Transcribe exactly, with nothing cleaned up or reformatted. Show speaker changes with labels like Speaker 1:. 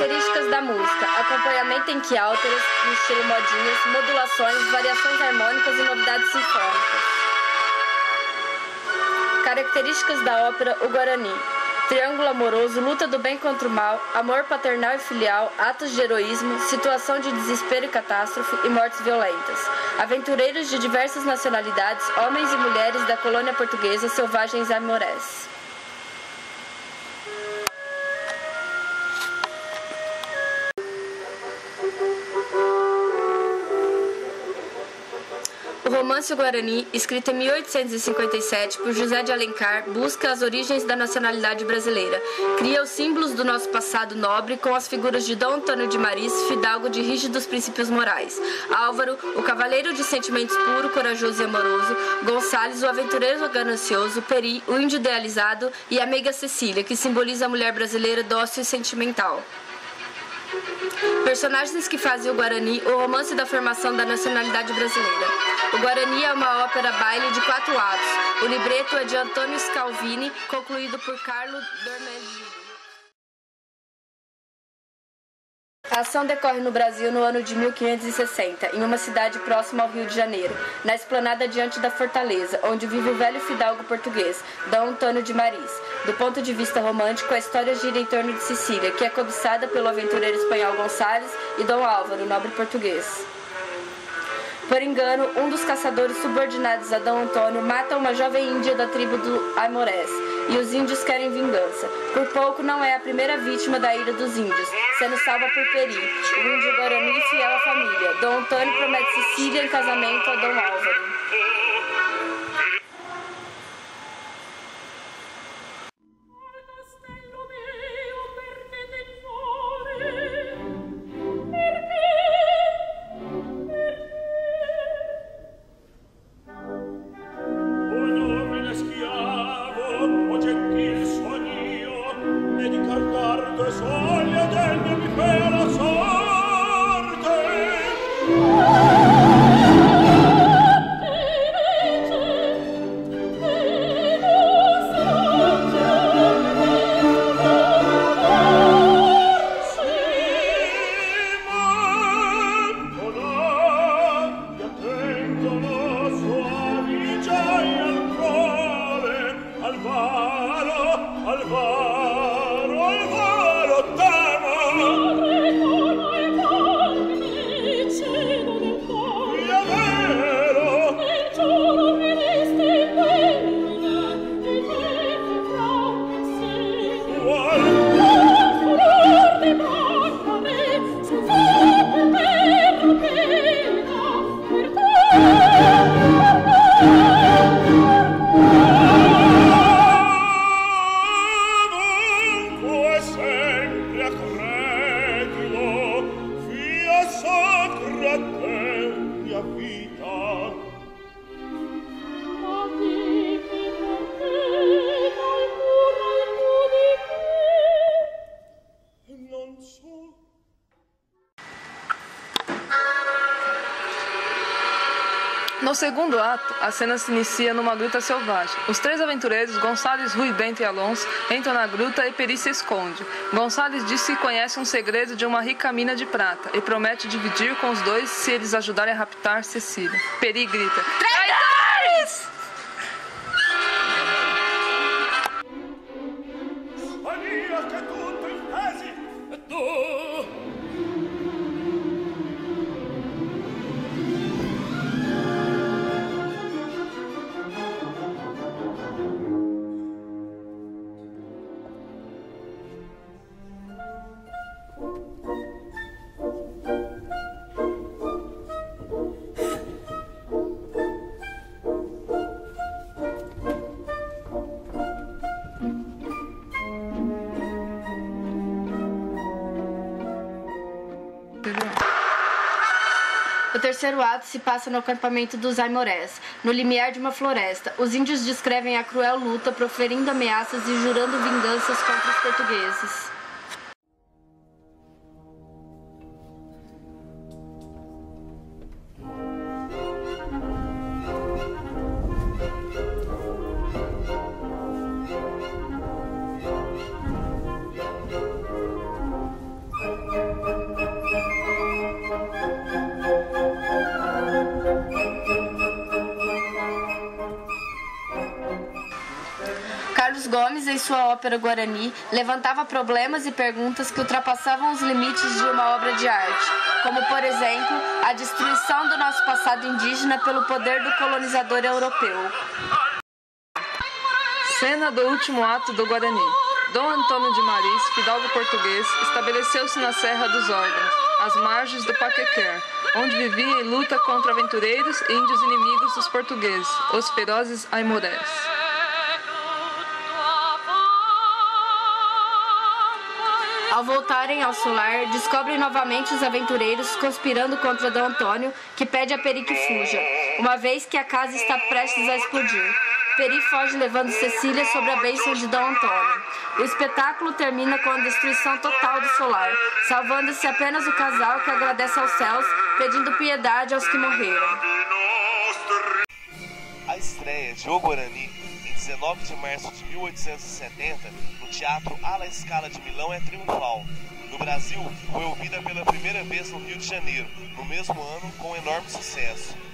Speaker 1: Características da música: acompanhamento em quiálteras, no estilo modinhas, modulações, variações harmônicas e novidades sinfônicas. Características da ópera O Guarani: triângulo amoroso, luta do bem contra o mal, amor paternal e filial, atos de heroísmo, situação de desespero e catástrofe e mortes violentas. Aventureiros de diversas nacionalidades, homens e mulheres da colônia portuguesa, selvagens amorés. O romance O Guarani, escrito em mil oitocentos e cinquenta e sete por José de Alencar, busca as origens da nacionalidade brasileira. Cria os símbolos do nosso passado nobre com as figuras de Dom Antônio de Maris, fidalgo de rígidos princípios morais; Álvaro, o cavaleiro de sentimentos puro, corajoso e amoroso; Gonçalves, o aventureiro ganancioso; Peri, o índio idealizado; e a meiga Cecília, que simboliza a mulher brasileira dócil e sentimental. Personagens que fazem o Guarani, o romance da formação da nacionalidade brasileira. O Guarani é uma ópera baile de quatro atos. O libreto é de Antônio Scalvini, concluído por Carlo Dormelini. A ação decorre no Brasil no ano de mil quinhentos e sessenta, em uma cidade próxima ao Rio de Janeiro, na esplanada diante da fortaleza, onde vive o velho fidalgo português, Dom Antônio de Maris. Do ponto de vista romântico, a história gira em torno de Sicília, que é cobiçada pelo aventureiro espanhol Gonçalves e Dom Álvaro, nobre português. Por engano, um dos caçadores subordinados a Dom Antônio mata uma jovem índia da tribo do Aimorés, e os índios querem vingança. Por pouco não é a primeira vítima da ira dos índios, sendo salva por Peri, o índio Guarani fiel à família. Dom Antônio promete Sicília em casamento a Dom Álvaro.
Speaker 2: No segundo ato, a cena se inicia numa gruta selvagem. Os três aventureiros, Gonçalves, Rui Bento e Alonso, entram na gruta e Peri se esconde. Gonçalves diz que conhece um segredo de uma rica mina de prata e promete dividir com os dois se eles ajudarem a raptar Cecília. Peri grita: traidores!
Speaker 1: O terceiro ato se passa no acampamento dos Aimorés, no limiar de uma floresta. Os índios descrevem a cruel luta, proferindo ameaças e jurando vinganças contra os portugueses. vezes em sua ópera Guarani, levantava problemas e perguntas que ultrapassavam os limites de uma obra de arte, como, por exemplo, a destruição do nosso passado indígena pelo poder do colonizador europeu.
Speaker 2: Cena do último ato do Guarani. Dom Antônio de Maris, fidalgo português, estabeleceu-se na Serra dos Órgãos, às margens do Paquequer, onde vivia em luta contra aventureiros e índios inimigos dos portugueses, os ferozes aimorés.
Speaker 1: Ao voltarem ao solar, descobrem novamente os aventureiros conspirando contra Dom Antônio, que pede a Peri que fuja, uma vez que a casa está prestes a explodir. Peri foge levando Cecília sob a bênção de Dom Antônio. O espetáculo termina com a destruição total do solar, salvando-se apenas o casal que agradece aos céus, pedindo piedade aos que morreram.
Speaker 3: A estreia de O Guarani, em dezenove de março de mil oitocentos e setenta, no Teatro Alla Scala de Milão, é triunfal. No Brasil, foi ouvida pela primeira vez no Rio de Janeiro, no mesmo ano, com enorme sucesso.